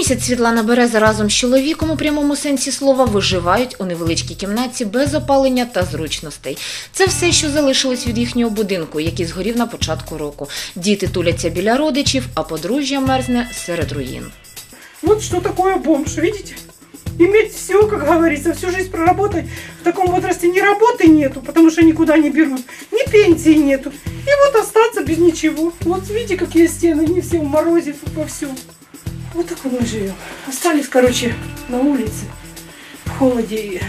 Місяць Світлана Береза разом з чоловіком у прямому сенсі слова виживають у невеличкій кімнаті без опалення та зручностей. Це все, що залишилось від їхнього будинку, який згорів на початку року. Діти туляться біля родичів, а подружжя мерзне серед руїн. Вот что такое бомж, видите? Иметь все, как говорится, всю жизнь проработать. В таком возрасте ни работы нету, потому что никуда не берут, ни пенсии нету. И вот остаться без ничего. Вот видите, какие стены, они все в морозе, во всем. Вот так мы живем. Остались, короче, на улице, в холоде. И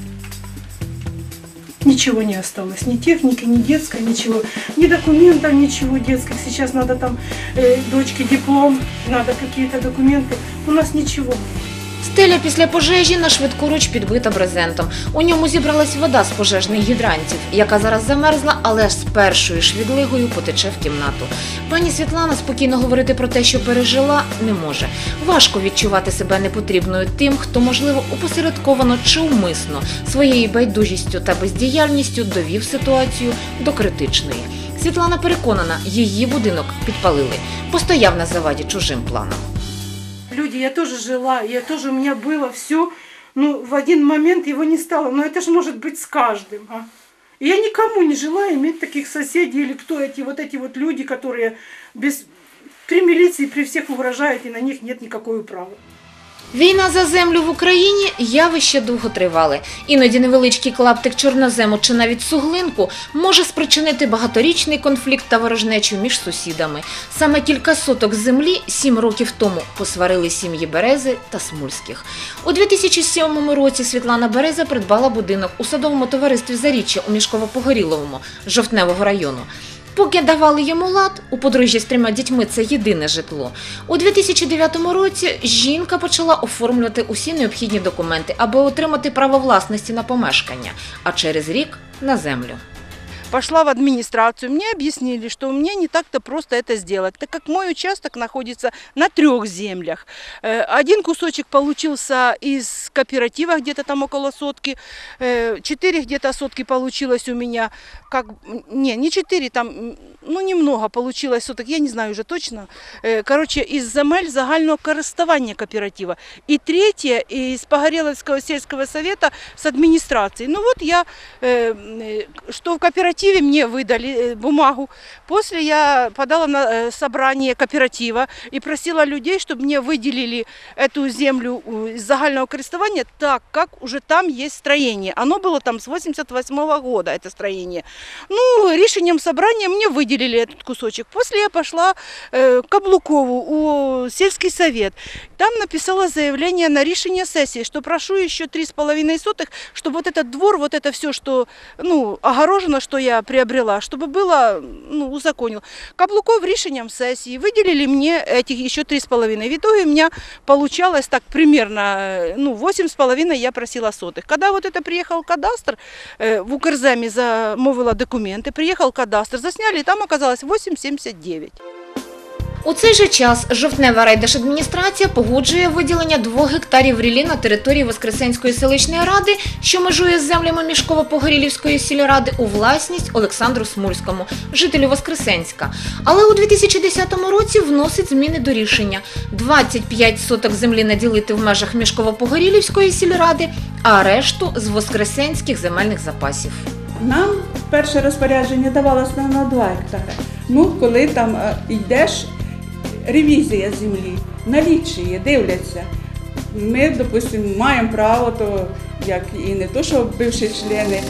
ничего не осталось. Ни техники, ни детской, ничего. Ни документов, ничего детских. Сейчас надо там дочке диплом, надо какие-то документы. У нас ничего. Стеля після пожежі на швидкоруч підбита брезентом. У ньому зібралась вода з пожежних гідрантів, яка зараз замерзла, але з першою ж відлигою потече в кімнату. Пані Світлана спокійно говорити про те, що пережила, не може. Важко відчувати себе непотрібною тим, хто, можливо, опосередковано чи умисно своєю байдужістю та бездіяльністю довів ситуацію до критичної. Світлана переконана, її будинок підпалили. Постояв на заваді чужим планам. Люди, я тоже жила, у меня было все, ну, в один момент его не стало, но это же может быть с каждым, а? И я никому не желаю иметь таких соседей, или кто эти вот люди, которые при милиции, при всех угрожают, и на них нет никакой управы. Війна за землю в Україні – явище довготривале. Іноді невеличкий клаптик чорнозему чи навіть суглинку може спричинити багаторічний конфлікт та ворожнечу між сусідами. Саме кілька соток землі 7 років тому посварили сім'ї Берези та Смульських. У 2007 році Світлана Береза придбала будинок у садовому товаристві «Заріччя» у Мішково-Погоріловому Жовтневого району. Поки давали йому лад, у подружжя з 3 дітьми це єдине житло. У 2009 році жінка почала оформлювати усі необхідні документи, аби отримати право власності на помешкання, а через рік – на землю. Пошла в администрацию, мне объяснили, что у меня не так-то просто это сделать, так как мой участок находится на 3 землях. Один кусочек получился из кооператива, где-то там около сотки, 4 где-то сотки получилось у меня, не 4, там, ну немного получилось соток, я не знаю уже точно. Короче, из земель загального користування кооператива. И 3 из Погореловского сельского совета с администрацией. Ну вот я, что в кооперативе мне выдали бумагу. После я подала на собрание кооператива и просила людей, чтобы мне выделили эту землю из загального користування, так как уже там есть строение. Оно было там с 88 года, это строение. Ну, решением собрания мне выделили этот кусочек. После я пошла к Каблукову, у сельский совет. Там написала заявление на решение сессии, что прошу еще 3,5 сотых, чтобы вот этот двор, вот это все, что, ну, огорожено, что я приобрела, чтобы было, ну, узаконил. Каблуков решением сессии выделили мне этих еще 3,5. В итоге у меня получалось так примерно, ну, 8,5 я просила сотых. Когда вот это приехал кадастр, в Укрземі замовила документы, приехал кадастр, засняли, и там оказалось 8,79. У цей же час Жовтнева райдержадміністрація погоджує виділення 2 гектарів ріллі на території Воскресенської селищної ради, що межує з землями Мішково-Погорілівської сільради, у власність Олександру Смульському, жителю Воскресенська. Але у 2010 році вносить зміни до рішення. 25 соток землі наділити в межах Мішково-Погорілівської сільради, а решту з воскресенських земельних запасів. Нам перше розпорядження давалося на 2 гектари. Ну, коли там йдеш, ревізія землі, налічує, дивляться. Ми, допустимо, маємо право, то як і не то, що бивші члени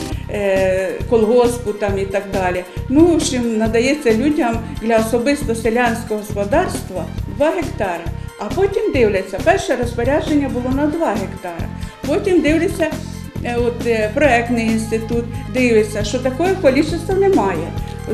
колгоспу там і так далі. Ну, що надається людям для особисто селянського господарства 2 гектари. А потім дивляться, перше розпорядження було на 2 гектари. Потім дивляться, проєктний інститут дивиться, що такого кількості немає.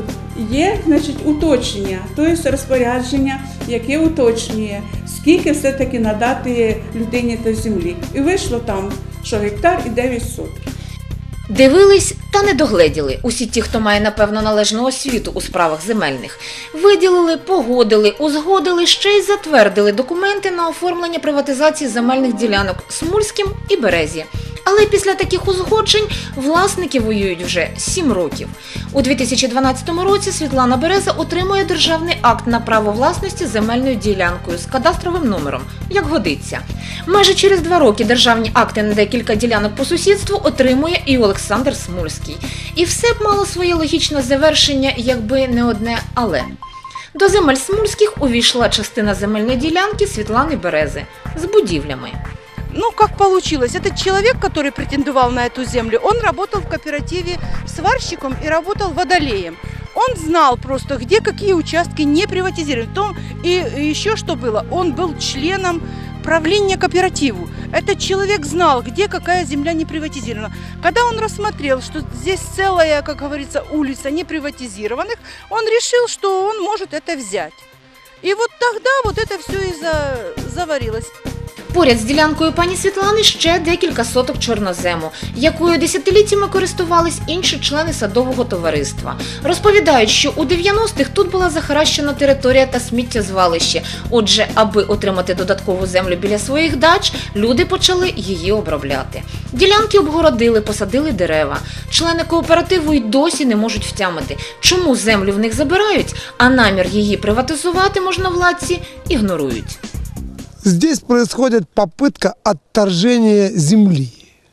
Є, значить, уточнення, тобто розпорядження, яке уточнює, скільки все-таки надати людині та землі. І вийшло там, що гектар і 9 сотків. Дивились та не догледіли усі ті, хто має, напевно, належну освіту у справах земельних. Виділили, погодили, узгодили, ще й затвердили документи на оформлення приватизації земельних ділянок Смульським і Березі. Але після таких узгоджень власники воюють вже 7 років. У 2012 році Світлана Береза отримує державний акт на право власності земельною ділянкою з кадастровим номером, як годиться. Майже через 2 роки державні акти на декілька ділянок по сусідству отримує і Олександр Смульський. І все б мало своє логічне завершення, якби не одне «але». До земель Смульських увійшла частина земельної ділянки Світлани Берези з будівлями. Ну, как получилось? Этот человек, который претендовал на эту землю, он работал в кооперативе сварщиком и работал водолеем. Он знал просто, где какие участки не приватизированы. И еще что было, он был членом правления кооперативу. Этот человек знал, где какая земля не приватизирована. Когда он рассмотрел, что здесь целая, как говорится, улица неприватизированных, он решил, что он может это взять. И вот тогда вот это все и заварилось. Поряд з ділянкою пані Світлани ще декілька соток чорнозему, якою десятиліттями користувались інші члени садового товариства. Розповідають, що у 90-х тут була захаращена територія та сміттєзвалище. Отже, аби отримати додаткову землю біля своїх дач, люди почали її обробляти. Ділянки обгородили, посадили дерева. Члени кооперативу й досі не можуть втямити, чому землю в них забирають, а намір її приватизувати можновладці ігнорують. Здесь происходит попытка отторжения земли,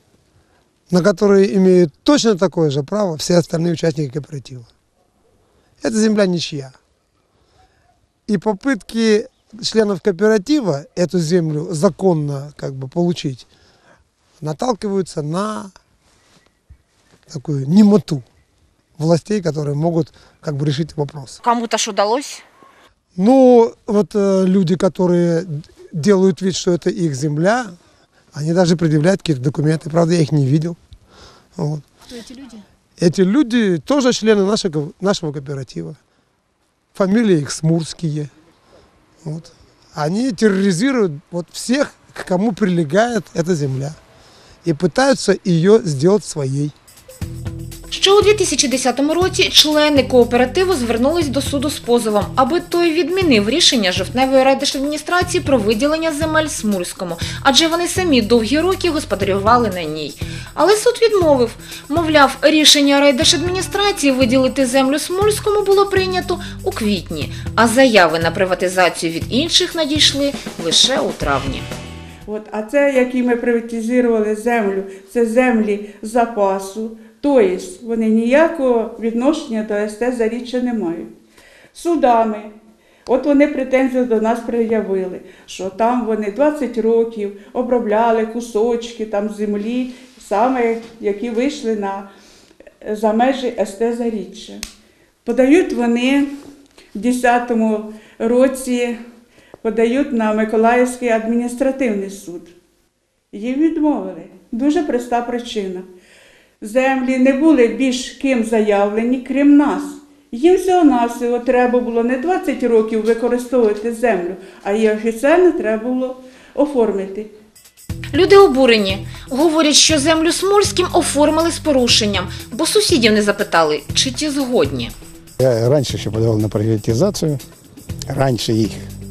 на которой имеют точно такое же право все остальные участники кооператива. Эта земля ничья. И попытки членов кооператива эту землю законно получить наталкиваются на такую немоту властей, которые могут решить вопрос. Кому-то ж удалось? Ну, вот люди, которые делают вид, что это их земля, они даже предъявляют какие-то документы, правда, я их не видел. Вот. Кто эти люди? Эти люди тоже члены нашего кооператива. Фамилии их Смурские. Вот. Они терроризируют всех, к кому прилегает эта земля, и пытаются ее сделать своей. Ще у 2010 році члени кооперативу звернулись до суду з позовом, аби той відмінив рішення Жовтневої райдержадміністрації про виділення земель Смульському, адже вони самі довгі роки господарювали на ній. Але суд відмовив. Мовляв, рішення райдержадміністрації виділити землю Смульському було прийнято у квітні, а заяви на приватизацію від інших надійшли лише у травні. А це, які ми приватизували землю, це землі запасу. Тобто вони ніякого відношення до СТ Заріччя не мають. Судами, вони претензії до нас пред'явили, що там вони 20 років обробляли кусочки землі, саме які вийшли за межі СТ Заріччя. Подають вони в 2010 році на Миколаївський адміністративний суд. Їм відмовили. Дуже проста причина. Землі не були більш ким заявлені, крім нас. Їм всього-навсього треба було не 20 років використовувати землю, а її офіційно треба було оформити. Люди обурені. Говорять, що землю Смульським оформили з порушенням, бо сусідів не запитали, чи ті згодні. Я раньше еще подавал на приватизацию, раньше их.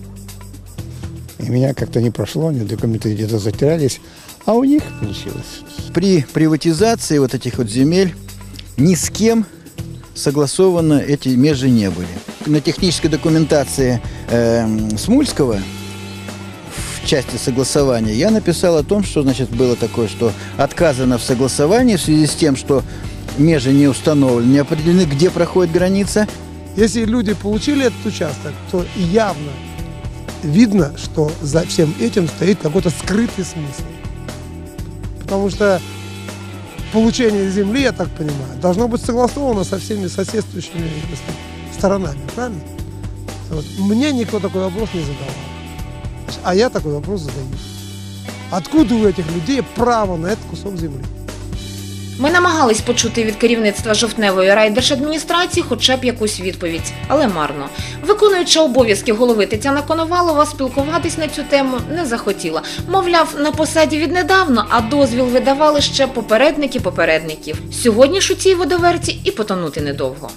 И меня как-то не прошло, документы где-то затерялись, а у них получилось. При приватизации этих земель ни с кем согласованы эти межи не были. На технической документации Смульского в части согласования я написал о том, что было такое, что отказано в согласовании в связи с тем, что межи не установлены, не определены, где проходит граница. Если люди получили этот участок, то явно видно, что за всем этим стоит какой-то скрытый смысл. Потому что получение земли, я так понимаю, должно быть согласовано со всеми соседствующими сторонами, правильно? Мне никто такой вопрос не задавал. А я такой вопрос задаю. Откуда у этих людей право на этот кусок земли? Ми намагались почути від керівництва Жовтневої райдержадміністрації хоча б якусь відповідь, але марно. Виконуюча обов'язки голови Тетяна Коновалова спілкуватись на цю тему не захотіла. Мовляв, на посаді віднедавна, а дозвіл видавали ще попередники попередників. Сьогодні ж у цій водоверті і потонути недовго.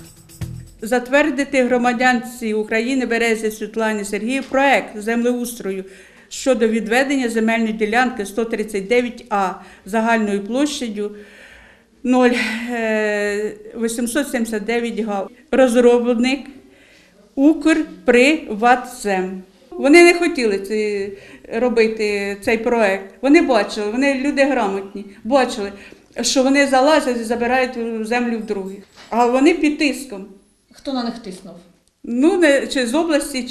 Затвердити громадянці України Березі Світлані Сергіївні проект землеустрою щодо відведення земельної ділянки 139А загальною площею 0,879 га. Розробник Укрприватзем. Вони не хотіли робити цей проект. Вони бачили, вони люди грамотні, бачили, що вони залазять і забирають землю в других. А вони під тиском. Хто на них тиснув? Ну, чи з області,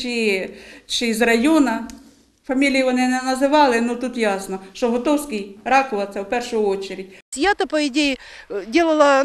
чи з району. Фамілії вони не називали, но тут ясно, що Готовський, Ракова – це в першу чергу. Я-то, по идее, делала,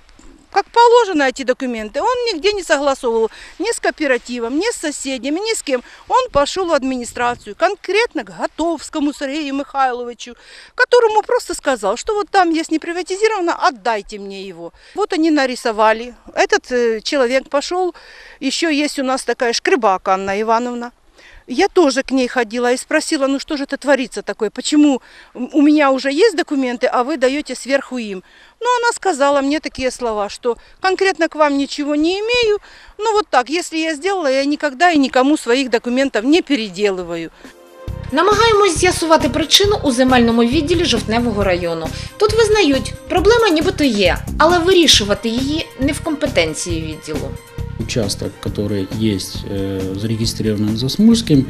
как положено эти документы. Он нигде не согласовывал ни с кооперативом, ни с соседями, ни с кем. Он пошел в администрацию, конкретно к Готовскому Сергею Михайловичу, которому просто сказал, что вот там есть не приватизировано, отдайте мне его. Вот они нарисовали. Этот человек пошел, еще есть у нас такая Шкребак Анна Ивановна. Я тоже к ней ходила и спросила, ну что же это творится такое, почему у меня уже есть документы, а вы даете сверху им. Ну, она сказала мне такие слова, что конкретно к вам ничего не имею, но вот так, если я сделала, я никогда и никому своих документов не переделываю. Намагаємось з'ясувати причину у земельному відділі Жовтневого району. Тут визнають, проблема нібито є, але вирішувати її не в компетенції відділу. Участок, который есть зарегистрирован за Смольским,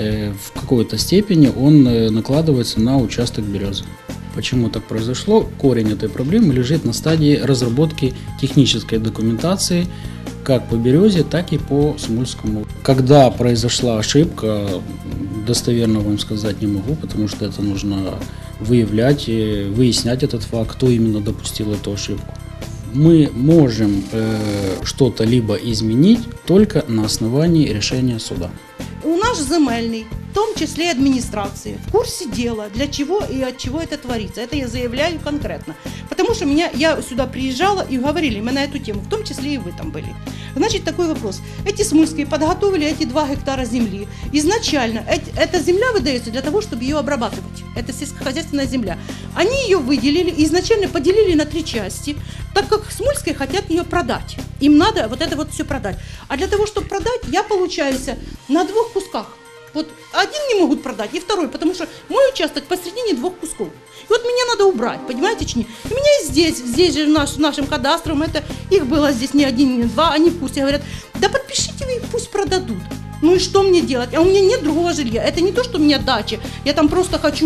в какой-то степени он накладывается на участок Березы. Почему так произошло? Корень этой проблемы лежит на стадии разработки технической документации как по Березе, так и по Смольскому. Когда произошла ошибка, достоверно вам сказать не могу, потому что это нужно выявлять, выяснять этот факт, кто именно допустил эту ошибку. Мы можем что-то либо изменить только на основании решения суда. У нас земельный, в том числе и администрации, в курсе дела, для чего и от чего это творится. Это я заявляю конкретно. Потому что я сюда приезжала и говорили мы на эту тему, в том числе и вы там были. Значит, такой вопрос. Эти Смольские подготовили эти 2 гектара земли. Изначально эта земля выдается для того, чтобы ее обрабатывать. Это сельскохозяйственная земля. Они ее выделили, изначально поделили на 3 части, так как Смольские хотят ее продать. Им надо вот это вот все продать. А для того, чтобы продать, я получаюсь на 2 кусках. Вот один не могут продать, и второй, потому что мой участок посередине 2 кусков. И вот меня надо убрать, понимаете, чи не? И меня и здесь же нашим кадастром, это их было здесь не 1, не 2, они в курсе говорят, да подпишите вы, пусть продадут. Ну и что мне делать? А у меня нет другого жилья. Это не то, что у меня дача, я там просто хочу,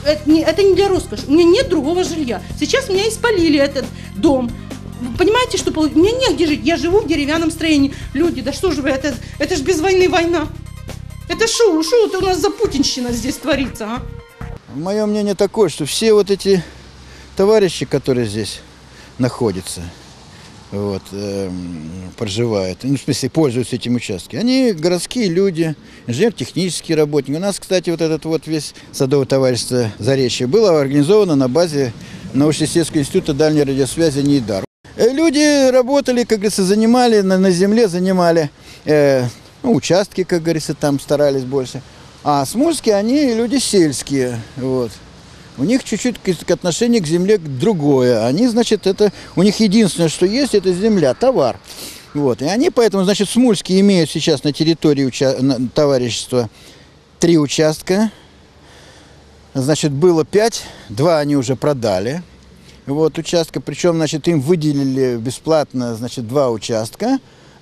это не для роскоши, у меня нет другого жилья. Сейчас меня и спалили этот дом. Вы понимаете, что мне негде жить, я живу в деревянном строении. Люди, да что же вы, это ж без войны война. Это что это у нас за путинщина здесь творится, а? Мое мнение такое, что все вот эти товарищи, которые здесь находятся, вот, проживают, ну, в смысле, пользуются этим участком, они городские люди, инженер-технические работники. У нас, кстати, вот этот вот весь садовое товарищество Заречье было организовано на базе научно-исследовательского института дальней радиосвязи НИИДАР. Люди работали, как говорится, занимали, на земле занимали участки, как говорится, там старались больше. А Смольские, они люди сельские, вот. У них чуть-чуть отношение к земле другое. Они, значит, это у них единственное, что есть, это земля, товар. Вот. И они поэтому, значит, Смольские имеют сейчас на территории товарищества 3 участка. Значит, было 5, 2 они уже продали. Вот участка, причем, значит, им выделили бесплатно, значит, 2 участка.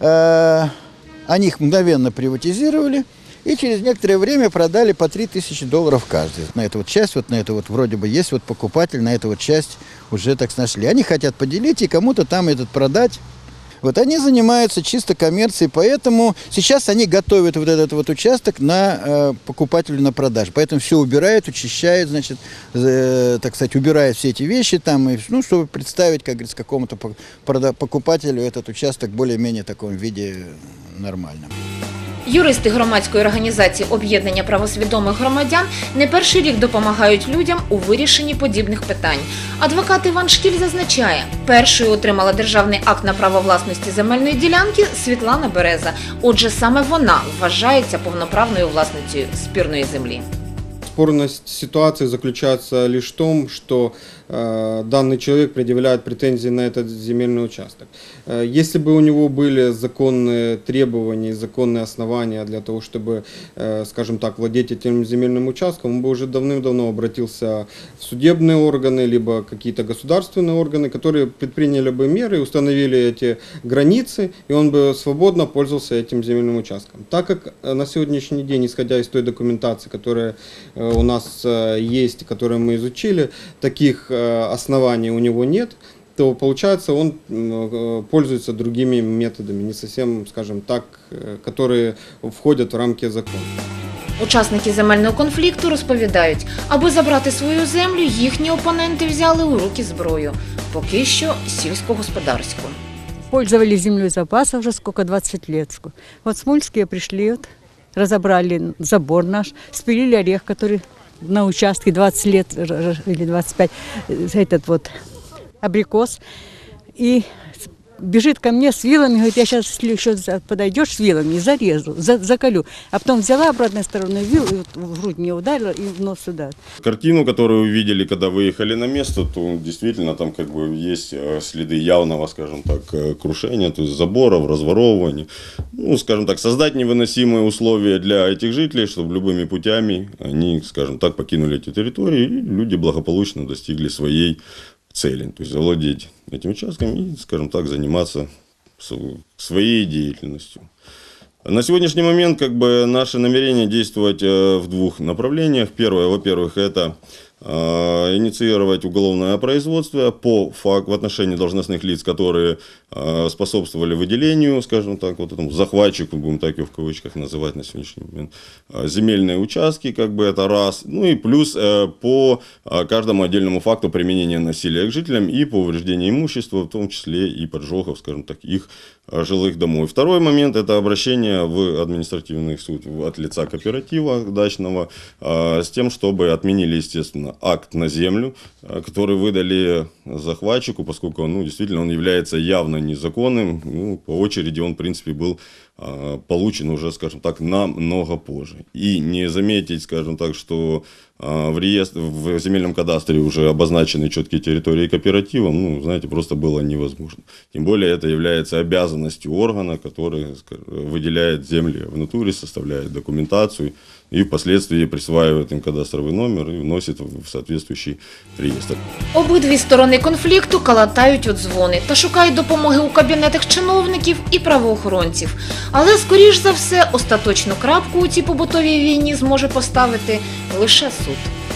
Они их мгновенно приватизировали и через некоторое время продали по $3000 каждый. На эту вот часть, вот на эту вот вроде бы есть вот покупатель, на эту вот часть уже так нашли. Они хотят поделить и кому-то там этот продать. Вот они занимаются чисто коммерцией, поэтому сейчас они готовят вот этот вот участок на покупателю на продажу. Поэтому все убирают, учащают, значит, так сказать, убирают все эти вещи там, и, ну, чтобы представить, как говорится, какому-то покупателю этот участок более-менее в таком виде нормальном. Юристи громадської організації «Об'єднання правосвідомих громадян» не перший рік допомагають людям у вирішенні подібних питань. Адвокат Іван Шкіль зазначає, першою отримала державний акт на право власності земельної ділянки Світлана Береза. Отже, саме вона вважається повноправною власницею спірної землі. Спорность ситуации заключается лишь в том, что данный человек предъявляет претензии на этот земельный участок. Если бы у него были законные требования, законные основания для того, чтобы, скажем так, владеть этим земельным участком, он бы уже давным-давно обратился в судебные органы, либо какие-то государственные органы, которые предприняли бы меры и установили эти границы, и он бы свободно пользовался этим земельным участком. Так как на сегодняшний день, исходя из той документации, которая у нас есть, которую мы изучили, таких оснований у него нет, то получается он пользуется другими методами, не совсем, скажем так, которые входять в рамки закону. Учасники земельного конфлікту розповідають, аби забрати свою землю, їхні опоненти взяли у руки зброю. Поки що сільськогосподарську. Пользовались землей запаса уже сколько, 20 лет. Вот смольские пришли, вот, разобрали забор наш, спилили орех, который на участке 20 лет или 25, этот вот абрикос. И бежит ко мне с вилами, говорит, я сейчас, если еще подойдешь с вилами, зарежу, заколю. А потом взяла обратной стороной вил, и вот в грудь мне ударила, и в нос сюда. Картину, которую увидели, когда выехали на место, то действительно там как бы есть следы явного, скажем так, крушения, то есть заборов, разворовывания. Ну, скажем так, создать невыносимые условия для этих жителей, чтобы любыми путями они, скажем так, покинули эти территории, и люди благополучно достигли своей цели, то есть завладеть этим участком и, скажем так, заниматься своей деятельностью. На сегодняшний момент как бы наше намерение действовать в двух направлениях. Первое, во-первых, это инициировать уголовное производство в отношении должностных лиц, которые способствовали выделению, скажем так, вот этому захватчику, будем так его в кавычках называть на сегодняшний момент, земельные участки, как бы это раз, ну и плюс по каждому отдельному факту применения насилия к жителям и по увреждению имущества, в том числе и поджогов, скажем так, их жилых домов. Второй момент – это обращение в административный суд от лица кооператива дачного с тем, чтобы отменили, естественно, акт на землю, который выдали захватчику, поскольку действительно он является явно незаконным. По очереди он, в принципе, был получен уже, скажем так, намного позже. И не заметить, скажем так, что в земельном кадастре уже обозначены четкие территории кооператива, знаете, просто было невозможно. Тем более это является обязанностью органа, который выделяет земли в натуре, составляет документацию и впоследствии присваивает им кадастровый номер и вносит в соответствующий реєстр. Обидві сторони конфлікту калатають у дзвони та шукають допомоги у кабінетах чиновників і правоохоронців. Але, скоріш за все, остаточну крапку у цій побутовій війні зможе поставити лише суд.